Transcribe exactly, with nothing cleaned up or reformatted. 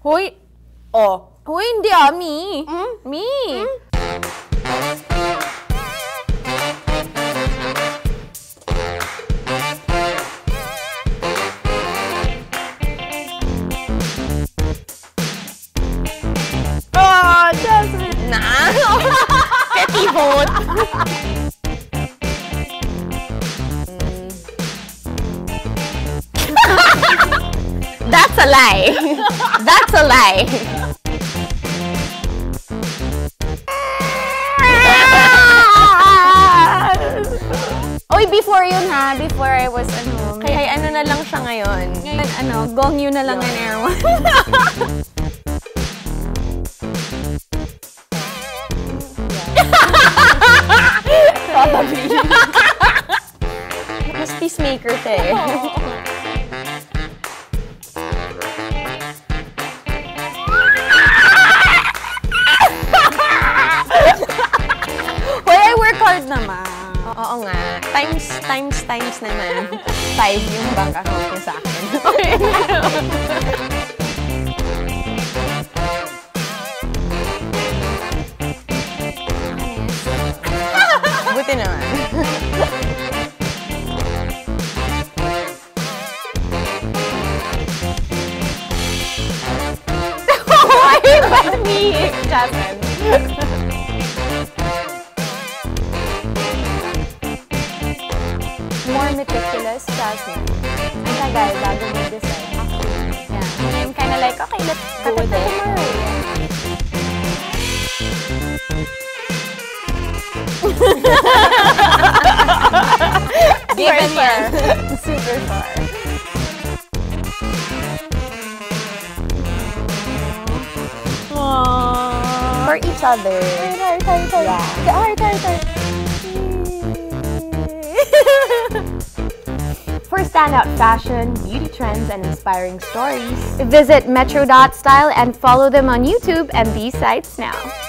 Hoy! Oh. Hoy, hindi ah. Me. Mm? Me. Mm? Oh, Jasmine. Nah. Petty vote. That's a lie. That's a lie. Oy, before yun ha. Before I was ano. Kaya ano na lang siya ngayon. Ngayon ano, gong yun na lang ang air one. Probably. Mas peacemaker ka eh. Hard naman. Oo nga. Times, times, times naman. Five yung bank account niya sa akin. Buti naman. Why but me, Jasmine? More meticulous, Jasmine. Ang tagal, bago mag-decide. Yeah. I'm kind of like, okay, let's go with it. Given yan. Super far. Aww. For each other. Heart, heart, heart, heart. Yeah. Heart, heart, heart. For standout fashion, beauty trends, and inspiring stories, visit Metro dot Style and follow them on YouTube and these sites now.